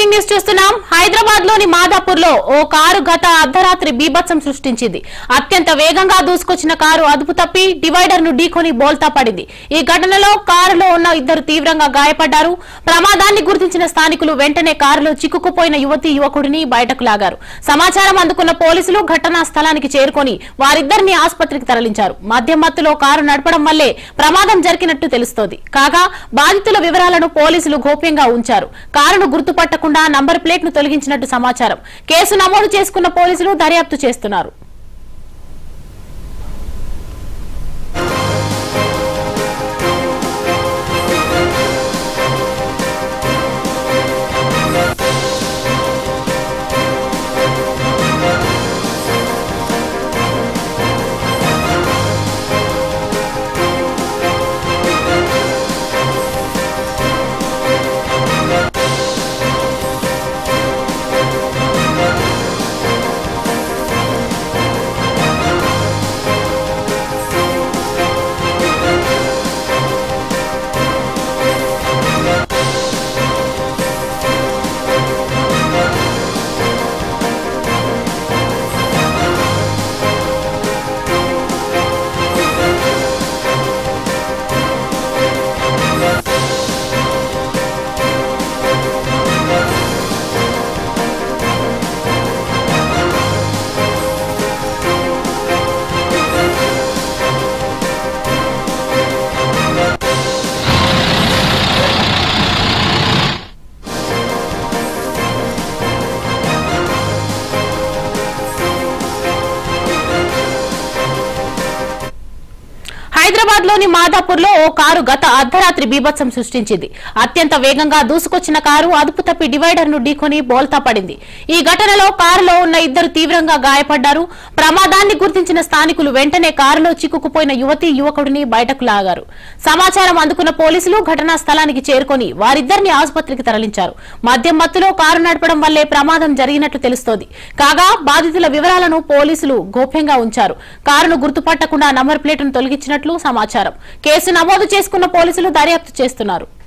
Breaking news చూస్తున్నాం. హైదరాబాద్ లోని మాదాపూర్ లో ఓ కారు గత అర్ధరాత్రి బీభత్సం సృష్టించింది. అత్యంత వేగంగా దూసుకొచ్చిన కారు అదుపు తప్పి డివైడర్ ను ఢీకొని బోల్తా పడింది. ఈ ఘటనలో కారులో ఉన్న ఇద్దరు తీవ్రంగా గాయపడ్డారు. ప్రమాదాన్ని గుర్తించిన స్థానికులు వెంటనే కారులో చిక్కుకుపోయిన యువకుడిని బయటకు లాగారు. సమాచారం అందుకున్న పోలీసులు ఘటనా స్థలానికి చేరుకొని వారిద్దరిని ఆసుపత్రికి తరలించారు. మద్యం మత్తులో కారు నడపడం వల్లే ప్రమాదం జరిగినట్టు తెలుస్తోంది. కాగా బాధితుల వివరాలను పోలీసులు గోప్యంగా ఉంచారు. కారును గుర్తుపట్టకుండా నంబర్ ప్లేట్ ను తొలగించినట్టు సమాచారం. కేసు నమోదు చేసుకున్న పోలీసులు దర్యాప్తు చేస్తున్నారు. హైదరాబాద్ లోని మాదాపూర్ లో ఓ కారు గత అర్ధరాత్రి బీభత్సం సృష్టించింది. అత్యంత వేగంగా దూసుకొచ్చిన కారు అదుపు తప్పి డివైడర్ ను ఢీకొని బోల్తా పడింది. ఈ ఘటనలో కారులో ఉన్న ఇద్దరు తీవ్రంగా గాయపడ్డారు. ప్రమాదాన్ని గుర్తించిన స్థానికులు వెంటనే కారులో చిక్కుకుపోయిన యువకుడిని బయటకు లాగారు. సమాచారం అందుకున్న పోలీసులు ఘటనా స్థలానికి చేరుకొని వారిద్దరిని ఆసుపత్రికి తరలించారు. మద్యం మత్తులో కారు నడపడం వల్లే ప్రమాదం జరిగినట్లు తెలుస్తోంది. కాగా బాధితుల వివరాలను పోలీసులు గోప్యంగా ఉంచారు. కారును గుర్తుపట్టకుండా నంబర్ ప్లేట్ ను తొలగించినట్లు సమాచారం. కేసు నమోదు చేసుకున్న పోలీసులు దర్యాప్తు చేస్తున్నారు.